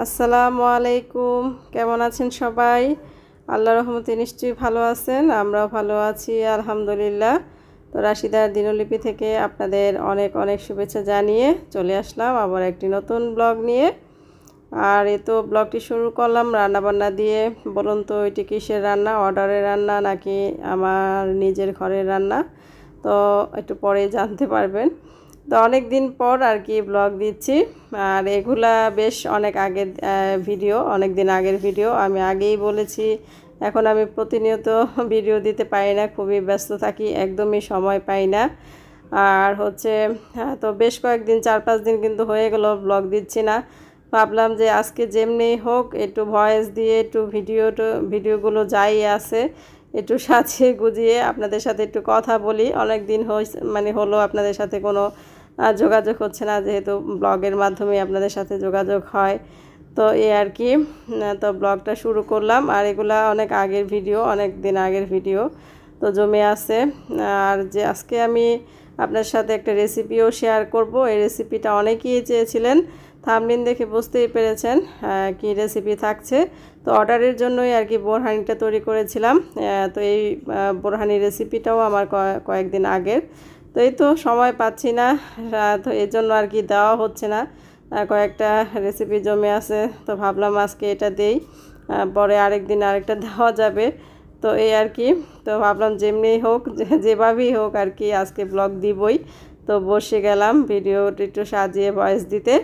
আসসালামু আলাইকুম। কেমন আছেন সবাই? আল্লাহর রহমতে নিশ্চয়ই ভালো আছেন। আমরাও ভালো আছি আলহামদুলিল্লাহ। তো রাশিদার দিনলিপি থেকে আপনাদের অনেক অনেক শুভেচ্ছা জানিয়ে চলে আসলাম আবার একটি নতুন ব্লগ নিয়ে। আর এই তো ব্লগটি শুরু করলাম রান্নাবান্না দিয়ে। বলুন তো এটি কিসের রান্না? অর্ডারের রান্না নাকি আমার নিজের ঘরের রান্না? তো একটু পরেই জানতে পারবেন। তো অনেক দিন পর আর কি ব্লগ দিচ্ছি। আর এগুলা বেশ অনেক আগের ভিডিও, অনেক দিন আগের ভিডিও। আমি আগেই বলেছি এখন আমি প্রতিনিয়ত ভিডিও দিতে পারি না, খুবই ব্যস্ত থাকি, একদমই সময় পাই না। আর হচ্ছে তো বেশ কয়েকদিন 4-5 দিন কিন্তু হয়ে গেল ব্লগ দিচ্ছি না। ভাবলাম যে আজকে যেমনি হোক একটু ভয়েস দিয়ে একটু ভিডিওগুলো যাই আছে একটু সাজিয়ে গুজিয়ে আপনাদের সাথে একটু কথা বলি। অনেক দিন হলো আপনাদের সাথে কোনো যোগাযোগ হচ্ছে না, যেহেতু ব্লগের মাধ্যমে আপনাদের সাথে যোগাযোগ হয়। তো এই আর কি, তো ব্লগটা শুরু করলাম। আর এগুলা অনেক আগের ভিডিও, অনেক দিন আগের ভিডিও তো জমে আছে। আর যে আজকে আমি আপনার সাথে একটা রেসিপিও শেয়ার করব। এই রেসিপিটা অনেকেই চেয়েছিলেন, থাম্বনেল দেখে বুঝতেই পেরেছেন কি রেসিপি থাকছে। তো অর্ডারের জন্যই আর কি বোরহানিটা তৈরি করেছিলাম। তো এই বোরহানি রেসিপিটাও আমার কয়েকদিন আগের। তো এই তো সময় পাচ্ছি না, তো এই জন্য আর কি দেওয়া হচ্ছে না। কয়েকটা রেসিপি জমে আছে, তো ভাবলাম আজকে এটা দেই, পরে আরেকদিন আরেকটা দেওয়া যাবে। তো এই আর কি, তো ভাবলাম যেমনি হোক যেভাবেই হোক আর কি আজকে ব্লগ দিবই। তো বসে গেলাম ভিডিওটি একটু সাজিয়ে ভয়েস দিতে।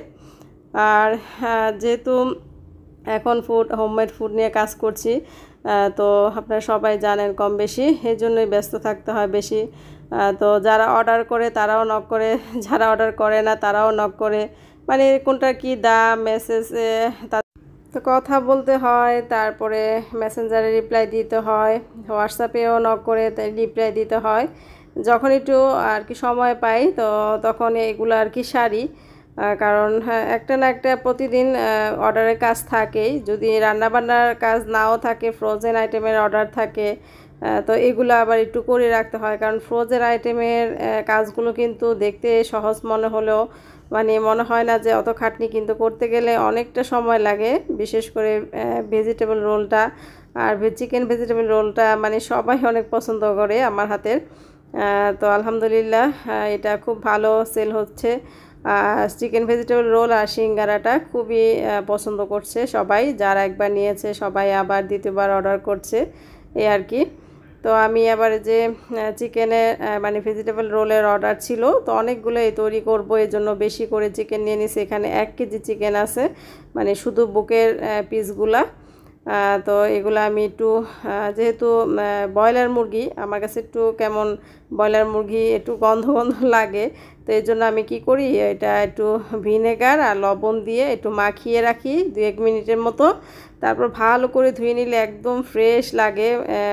আর যেহেতু এখন হোমমেড ফুড নিয়ে কাজ করছি, তো আপনারা সবাই জানেন কম বেশি, এই জন্যই ব্যস্ত থাকতে হয় বেশি। তো যারা অর্ডার করে তারাও নক করে, যারা অর্ডার করে না তারাও নক করে, মানে কোনটা কি দাম মেসেজে তো কথা বলতে হয়, তারপরে মেসেঞ্জারে রিপ্লাই দিতে হয়, হোয়াটসঅ্যাপেও নক করে রিপ্লাই দিতে হয়। যখন একটু আর কি সময় পাই তো তখন এগুলো আর কি সারি। কারণ একটা না একটা প্রতিদিন অর্ডারের কাজ থাকেই। যদি রান্নাবান্নার কাজ নাও থাকে, ফ্রোজেন আইটেমের অর্ডার থাকে, তো এগুলো আবার একটু করে রাখতে হয়। কারণ ফ্রোজেন আইটেমের কাজগুলো কিন্তু দেখতে সহজ মনে হলেও মানে মনে হয় না যে অত খাটনি, কিন্তু করতে গেলে অনেকটা সময় লাগে। বিশেষ করে ভেজিটেবল রোলটা আর চিকেন ভেজিটেবল রোলটা মানে সবাই অনেক পছন্দ করে আমার হাতের। তো আলহামদুলিল্লাহ এটা খুব ভালো সেল হচ্ছে। চিকেন ভেজিটেবল রোল আর সিঙ্গারাটা খুবই পছন্দ করছে সবাই। যারা একবার নিয়েছে সবাই আবার দ্বিতীয়বার অর্ডার করছে এই আর কি। তো আমি আবার যে চিকেনের মানে ভেজিটেবল রোলের অর্ডার ছিল, তো অনেকগুলোই তৈরি করব, এই জন্য বেশি করে চিকেন নিয়ে নিছি। এখানে 1 কেজি চিকেন আছে, মানে শুধু বুকের পিসগুলা। তো এগুলো আমি একটু যেহেতু ব্রয়লার মুরগি আমার কাছে একটু কেমন, ব্রয়লার মুরগি একটু গন্ধ গন্ধ লাগে। তো এই জন্য আমি কি করি, এটা একটু ভিনেগার আর লবণ দিয়ে একটু মাখিয়ে রাখি 2-1 মিনিটের মতো। তারপর ভালো করে ধুয়ে নিলে একদম ফ্রেশ লাগে।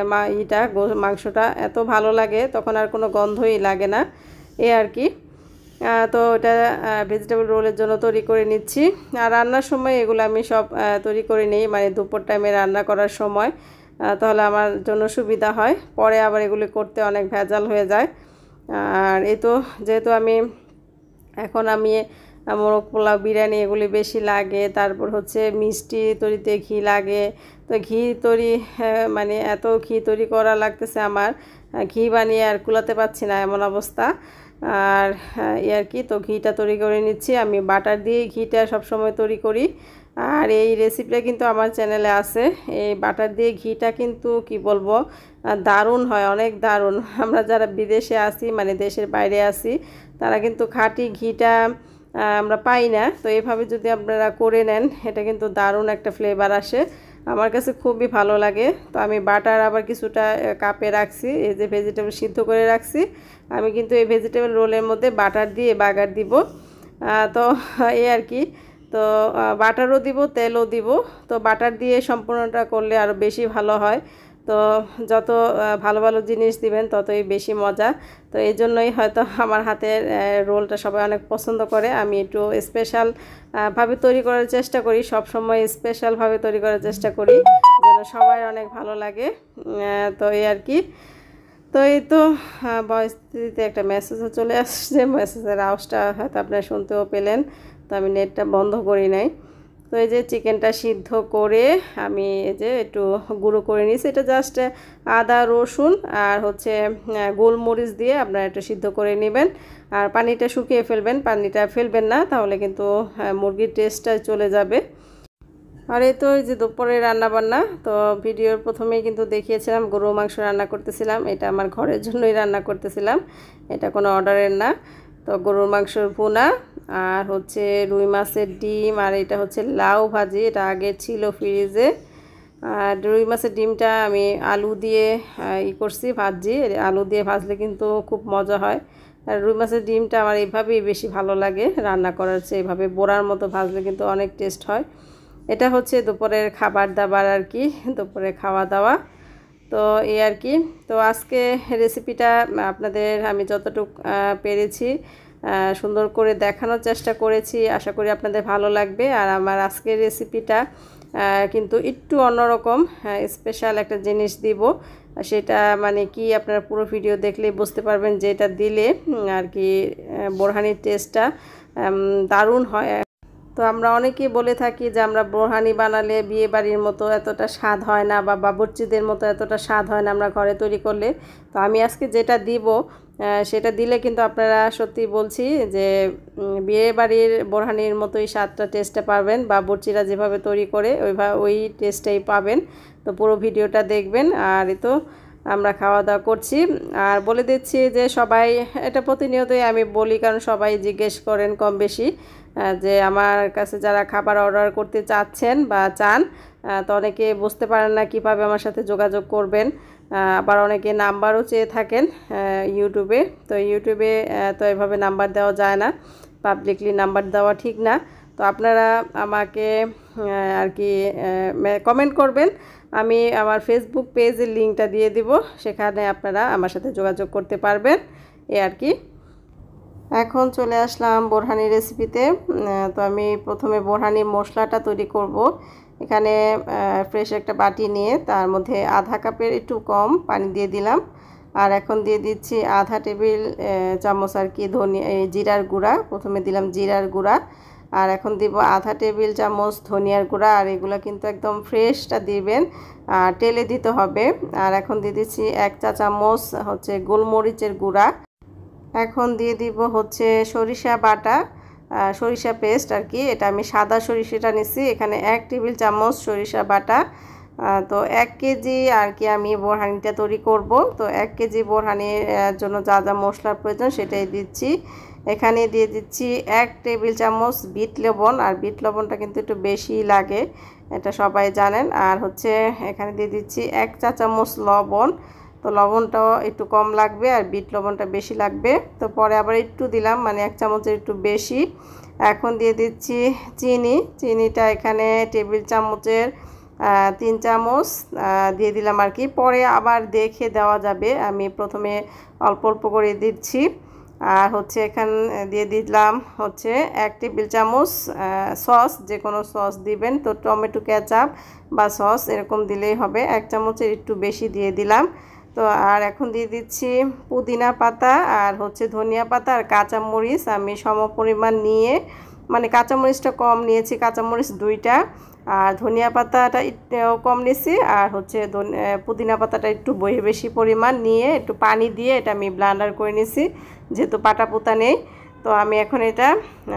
মাংসটা এত ভালো লাগে, তখন আর কোনো গন্ধই লাগে না এই আর কি। তো এটা ভেজিটেবল রোলের জন্য তৈরি করে নিচ্ছি। আর রান্নার সময় এগুলো আমি সব তৈরি করে নিই, মানে দুপুর টাইমে রান্না করার সময়, তাহলে আমার জন্য সুবিধা হয়। পরে আবার এগুলি করতে অনেক ভেজাল হয়ে যায়। আর এই তো যেহেতু আমি মোরগ পোলাও বিরিয়ানি এগুলি বেশি লাগে, তারপর হচ্ছে মিষ্টি তৈরিতে ঘি লাগে। তো ঘি তৈরি মানে এত ঘি তৈরি করা লাগতেছে আমার, ঘি বানিয়ে আর কুলাতে পারছি না এমন অবস্থা। আর এই আর কি, তো ঘিটা তৈরি করে নিচ্ছি। আমি বাটার দিয়ে ঘিটা সবসময় তৈরি করি। আর এই রেসিপিটা কিন্তু আমার চ্যানেলে আছে। এই বাটার দিয়ে ঘিটা কিন্তু কি বলবো, দারুণ হয়, অনেক দারুণ। আমরা যারা বিদেশে আছি, মানে দেশের বাইরে আছি, তারা কিন্তু খাঁটি ঘিটা আমরা পাই না। তো এইভাবে যদি আপনারা করে নেন, এটা কিন্তু দারুণ একটা ফ্লেভার আসে, আমার কাছে খুবই ভালো লাগে। তো আমি বাটার আবার কিছুটা কাপে রাখছি, এই যে ভেজিটেবল সিদ্ধ করে রাখছি, আমি কিন্তু এই ভেজিটেবল রোলের মধ্যে বাটার দিয়ে বাগার দিব। তো এই আর কি, তো বাটারও দিব তেলও দিব। তো বাটার দিয়ে সম্পূর্ণটা করলে আরও বেশি ভালো হয়। তো যত ভালো ভালো জিনিস দিবেন ততই বেশি মজা। তো এই জন্যই হয়তো আমার হাতের রোলটা সবাই অনেক পছন্দ করে। আমি একটু স্পেশাল ভাবে তৈরি করার চেষ্টা করি, সব সময় স্পেশালভাবে তৈরি করার চেষ্টা করি যেন সবাই অনেক ভালো লাগে। তো এই আর কি, তো এই তো ভয়েস দিতে একটা মেসেজও চলে আসছে, মেসেজের আওয়াজটা হয়তো আপনারা শুনতেও পেলেন। তো আমি নেটটা বন্ধ করি নাই। তো এই যে চিকেনটা সিদ্ধ করে আমি এই যে একটু গুঁড়ো করে নিয়েছি। এটা জাস্ট আদা রসুন আর হচ্ছে গোলমরিচ দিয়ে আপনারা একটু সিদ্ধ করে নেবেন। আর পানিটা শুকিয়ে ফেলবেন, পানিটা ফেলবেন না, তাহলে কিন্তু মুরগির টেস্টটা চলে যাবে। আর এই তো এই যে দুপুরে রান্না বান্না, তো ভিডিওর প্রথমেই কিন্তু দেখিয়েছিলাম গরু মাংস রান্না করতেছিলাম। এটা আমার ঘরের জন্যই রান্না করতেছিলাম, এটা কোনো অর্ডারের না। তো গরুর মাংসর ভুনা আর হচ্ছে রুই মাছের ডিম, আর এটা হচ্ছে লাউ ভাজি, এটা আগে ছিল ফ্রিজে। আর রুই মাছের ডিমটা আমি আলু দিয়ে করছি ভাজি, আলু দিয়ে ভাজলে কিন্তু খুব মজা হয়। আর রুই মাছের ডিমটা আমার এইভাবেই বেশি ভালো লাগে রান্না করার চেয়ে, এইভাবে বোড়ার মতো ভাজলে কিন্তু অনেক টেস্ট হয়। এটা হচ্ছে দুপুরের খাবার দাবার আর কি, দুপুরে খাওয়া দাওয়া। তো এই আর কি। তো আজকে রেসিপিটা আপনাদের আমি যতটুকু পেরেছি সুন্দর করে দেখানোর চেষ্টা করেছি, আশা করি আপনাদের ভালো লাগবে। আর আমার আজকের রেসিপিটা কিন্তু একটু অন্যরকম, স্পেশাল একটা জিনিস দিব, সেটা মানে কি আপনারা পুরো ভিডিও দেখলেই বুঝতে পারবেন, যে এটা দিলে আর কি বোরহানির টেস্টটা দারুণ হয়। তো আমরা অনেকেই বলে থাকি যে আমরা বোরহানি বানালে বিয়ে বাড়ির মতো এতটা স্বাদ হয় না, বা বাবুর্চিদের মতো এতটা স্বাদ হয় না আমরা ঘরে তৈরি করলে। তো আমি আজকে যেটা দিব সেটা দিলে কিন্তু আপনারা সত্যি বলছি যে বিয়ে বাড়ির বোরহানির মতোই স্বাদটা টেস্টটা পাবেন, বাবুর্চিরা যেভাবে তৈরি করে ওই টেস্টটাই পাবেন। তো পুরো ভিডিওটা দেখবেন। আর এই তো আমরা খাওয়া দাওয়া করছি। আর বলে দিচ্ছি যে সবাই, এটা প্রতিনিয়তই আমি বলি, কারণ সবাই জিজ্ঞেস করেন কম বেশি যে আমার কাছে যারা খাবার অর্ডার করতে চাচ্ছেন বা চান, তো অনেকে বুঝতে পারেন না কিভাবে আমার সাথে যোগাযোগ করবেন। আবার অনেকে নাম্বারও চেয়ে থাকেন ইউটিউবে। তো ইউটিউবে তো এভাবে নাম্বার দেওয়া যায় না, পাবলিকলি নাম্বার দেওয়া ঠিক না। তো আপনারা আমাকে আর কি কমেন্ট করবেন, আমি আমার ফেসবুক পেজের লিঙ্কটা দিয়ে দিব, সেখানে আপনারা আমার সাথে যোগাযোগ করতে পারবেন, এই আর কি। এখন চলে আসলাম বোরহানি রেসিপিতে। তো আমি প্রথমে বোরহানি মশলাটা তৈরি করব। এখানে ফ্রেশ একটা বাটি নিয়ে তার মধ্যে আধা কাপের একটু কম পানি দিয়ে দিলাম। আর এখন দিয়ে দিচ্ছি আধা টেবিল চামচ আর কি জিরার গুঁড়া, প্রথমে দিলাম জিরার গুঁড়া। আর এখন দিব আধা টেবিল চামচ ধনিয়ার গুঁড়া, আর এগুলো কিন্তু একদম ফ্রেশটা দিবেন, আর তেলে দিতে হবে। আর এখন দিয়ে দিচ্ছি 1 চা চামচ হচ্ছে গোলমরিচের গুঁড়া। এখন দিয়ে দিব হচ্ছে সরিষা বাটা, সরিষা পেস্ট আর কি, এটা আমি সাদা সরিষাটা নিছি, এখানে 1 টেবিল চামচ সরিষা বাটা। তো 1 কেজি আর কি আমি বোরহানিটা তৈরি করব। তো 1 কেজি বোরহানির জন্য যা যা মশলার প্রয়োজন সেটাই দিচ্ছি। এখানে দিয়ে দিচ্ছি 1 টেবিল চামচ বিট লবণ, আর বিট লবণটা কিন্তু একটু বেশি লাগে, এটা সবাই জানেন। আর হচ্ছে এখানে দিয়ে দিচ্ছি 1 চা চামচ লবণ, তো লবণটাও একটু কম লাগবে আর বিট লবণটা বেশি লাগবে। তো পরে আবার একটু দিলাম, মানে 1 চামচের একটু বেশি। এখন দিয়ে দিচ্ছি চিনিটা এখানে টেবিল চামচের 3 চামচ দিয়ে দিলাম আর কি, পরে আবার দেখে দেওয়া যাবে, আমি প্রথমে অল্প অল্প করে দিচ্ছি। আর হচ্ছে এখানে দিয়ে দিলাম হচ্ছে 1 টেবিল চামচ সস, যে কোনো সস দিবেন, তো টমেটো কেচাপ বা সস এরকম দিলেই হবে, 1 চামচের একটু বেশি দিয়ে দিলাম। তো আর এখন দিয়ে দিচ্ছি পুদিনা পাতা আর হচ্ছে ধনিয়া পাতা আর কাঁচামরিচ, আমি সমপরিমাণ নিয়ে, মানে কাঁচামরিচটা কম নিয়েছি, কাঁচামরিচ 2টা, আর ধনিয়া পাতাটা একটু কম নিয়েছি, আর হচ্ছে পুদিনা পাতাটা একটু বেশি পরিমাণ নিয়ে একটু পানি দিয়ে এটা আমি ব্লেন্ডার করে নিয়েছি, যেহেতু পাটা পোতা নেই। তো আমি এখন এটা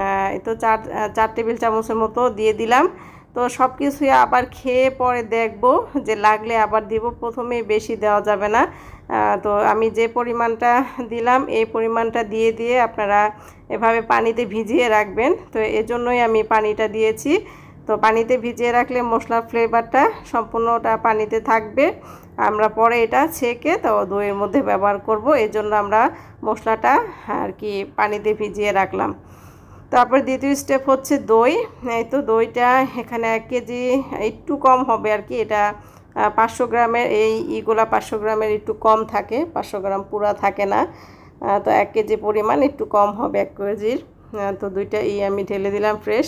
তো 4 টেবিল চামচের মতো দিয়ে দিলাম। তো সব কিছুই আবার খেয়ে পরে দেখব, যে লাগলে আবার দিব, প্রথমেই বেশি দেওয়া যাবে না। তো আমি যে পরিমাণটা দিলাম এই পরিমাণটা দিয়ে দিয়ে আপনারা এভাবে পানিতে ভিজিয়ে রাখবেন। তো এজন্যই আমি পানিটা দিয়েছি। তো পানিতে ভিজিয়ে রাখলে মশলার ফ্লেভারটা সম্পূর্ণটা পানিতে থাকবে, আমরা পরে এটা ছেঁকে তো দইয়ের মধ্যে ব্যবহার করব, এজন্য আমরা মশলাটা আর কি পানিতে ভিজিয়ে রাখলাম। তারপর দ্বিতীয় স্টেপ হচ্ছে দই। এই তো দইটা এখানে 1 কেজি একটু কম হবে আর কি, এটা 500 গ্রামের, এইগুলা 500 গ্রামের একটু কম থাকে, 500 গ্রাম পুরা থাকে না। তো 1 কেজি পরিমাণ একটু কম হবে 1 কেজির। তো দুইটা আমি ঢেলে দিলাম ফ্রেশ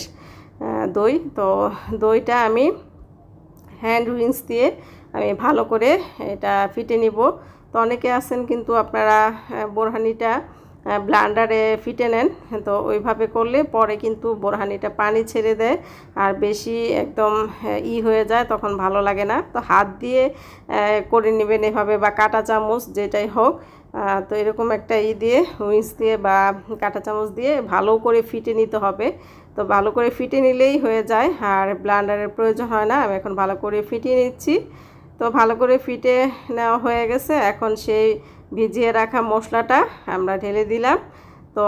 দই। তো দইটা আমি হ্যান্ড উইন্স দিয়ে আমি ভালো করে এটা ফিটে নিব। তো অনেকে আছেন কিন্তু আপনারা বোরহানিটা ব্লেন্ডারে ফিটে নেন। তো ওইভাবে করলে পরে কিন্তু বোরহানিটা পানি ছেড়ে দেয় আর বেশি একদম হয়ে যায়, তখন ভালো লাগে না। তো হাত দিয়ে করে নেবেন এভাবে, বা কাঁটা চামচ যেটাই হোক। তো এরকম একটা দিয়ে উইন্স দিয়ে বা কাঁটা চামচ দিয়ে ভালো করে ফিটে নিতে হবে। তো ভালো করে ফিটে নিলেই হয়ে যায়, আর ব্লেন্ডারের প্রয়োজন হয় না। আমি এখন ভালো করে ফিটিয়ে নিচ্ছি। তো ভালো করে ফিটে নেওয়া হয়ে গেছে। এখন সেই ভিজিয়ে রাখা মশলাটা আমরা ঢেলে দিলাম। তো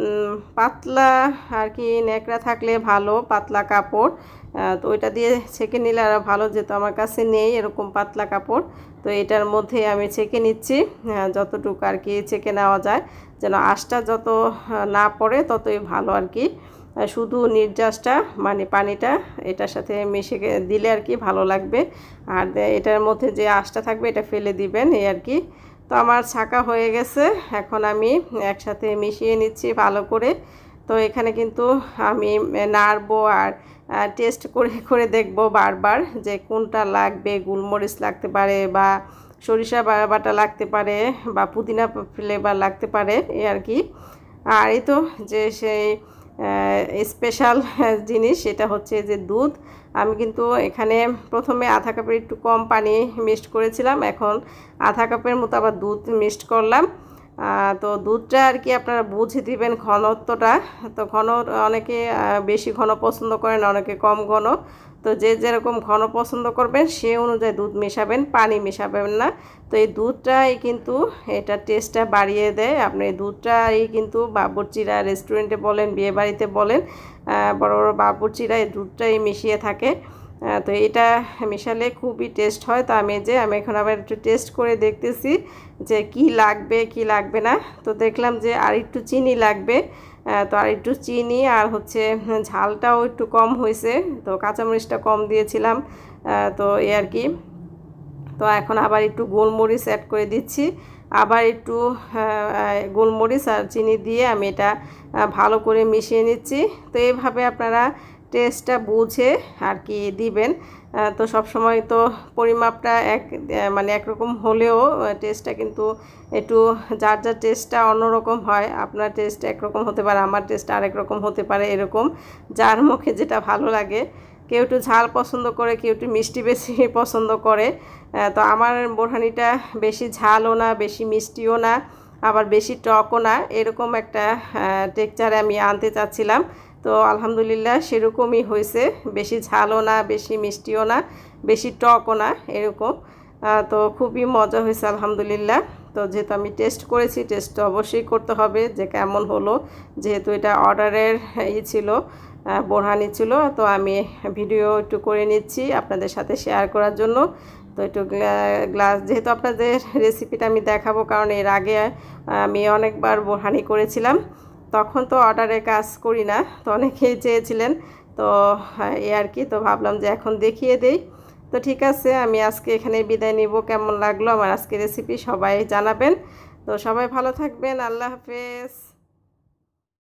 পাতলা আর কি ন্যাকড়া থাকলে ভালো, পাতলা কাপড়, তো ওইটা দিয়ে ছেঁকে নিলে আরও ভালো, যেহেতু আমার কাছে নেই এরকম পাতলা কাপড়। তো এটার মধ্যে আমি ছেঁকে নিচ্ছি, যতটুকু আর কি ছেঁকে নেওয়া যায়, যেন আঁশটা যত না পড়ে ততই ভালো আর কি। শুধু নির্যাসটা মানে পানিটা এটার সাথে মিশে দিলে আর কি ভালো লাগবে। আর এটার মধ্যে যে আঁশটা থাকবে এটা ফেলে দিবেন, এই আর কি। তো আমার ছাকা হয়ে গেছে, এখন আমি একসাথে মিশিয়ে নিচ্ছি ভালো করে। তো এখানে কিন্তু আমি নাড়বো আর টেস্ট করে করে দেখব বারবার যে কোনটা লাগবে। গোলমরিচ লাগতে পারে, বা সরিষা বাটা লাগতে পারে, বা পুদিনা ফ্লেভার লাগতে পারে, এই আর কি। আর এই তো যে সেই স্পেশাল জিনিস, সেটা হচ্ছে যে দুধ। আমি কিন্তু এখানে প্রথমে আধা কাপের একটু কম পানি মিক্সড করেছিলাম, এখন আধা কাপের মতো আবার দুধ মিক্সড করলাম। তো দুধটা আর কি আপনারা বুঝে দিবেন ঘনত্বটা। তো ঘন অনেকে বেশি ঘন পছন্দ করেন, অনেকে কম ঘন। তো যে যেরকম ঘন পছন্দ করবেন সে অনুযায়ী দুধ মেশাবেন, পানি মেশাবেন না। তো এই দুধটাই কিন্তু এটা টেস্টটা বাড়িয়ে দেয়। আপনি এই দুধটাই কিন্তু বাবুর্চিরা রেস্টুরেন্টে বলেন, বিয়েবাড়িতে বলেন, বড় বড় বাবুর্চিরা এই দুধটাই মিশিয়ে থাকে। তো এটা মেশালে খুবই টেস্ট হয়। তো আমি এখন আবার একটু টেস্ট করে দেখতেছি যে কি লাগবে কি লাগবে না। তো দেখলাম যে আর একটু চিনি লাগবে। তো আর একটু চিনি, আর হচ্ছে ঝালটাও একটু কম হয়েছে, তো কাঁচামরিচটা কম দিয়েছিলাম। তো এই আর কি। তো এখন আবার একটু গোলমরিচ অ্যাড করে দিচ্ছি, আবার একটু গোলমরিচ আর চিনি দিয়ে আমি এটা ভালো করে মিশিয়ে নিচ্ছি। তো এইভাবে আপনারা টেস্টটা বুঝে আর কি দিবেন। তো সব সময় তো পরিমাপটা মানে একরকম হলেও টেস্টটা কিন্তু একটু যার যার টেস্টটা অন্যরকম হয়। আপনার টেস্ট একরকম হতে পারে, আমার টেস্ট আরেক রকম হতে পারে, এরকম যার মুখে যেটা ভালো লাগে। কেউ একটু ঝাল পছন্দ করে, কেউ একটু মিষ্টি বেশি পছন্দ করে। তো আমার বোরহানিটা বেশি ঝালও না, বেশি মিষ্টিও না, আবার বেশি টকও না, এরকম একটা টেক্সচারে আমি আনতে চাচ্ছিলাম। তো আলহামদুলিল্লাহ সেরকমই হয়েছে, বেশি ঝালও না, বেশি মিষ্টিও না, বেশি টকও না, এরকম। তো খুবই মজা হয়েছে আলহামদুলিল্লাহ। তো যেহেতু আমি টেস্ট করেছি, টেস্ট তো অবশ্যই করতে হবে যে কেমন হলো, যেহেতু এটা অর্ডারের ছিল, বোরহানি ছিল। তো আমি ভিডিও একটু করে নিচ্ছি আপনাদের সাথে শেয়ার করার জন্য। তো একটু গ্লাস, যেহেতু আপনাদের রেসিপিটা আমি দেখাবো, কারণ এর আগে আমি অনেকবার বোরহানি করেছিলাম, তখন তো অর্ডারে কাজ করি না, তো অনেকেই চেয়েছিলেন। তো এই আর কি, তো ভাবলাম যে এখন দেখিয়ে দেই। তো ঠিক আছে, আমি আজকে এখানে বিদায় নিব। কেমন লাগলো আমার আজকে রেসিপি সবাই জানাবেন। তো সবাই ভালো থাকবেন, আল্লাহ হাফেজ।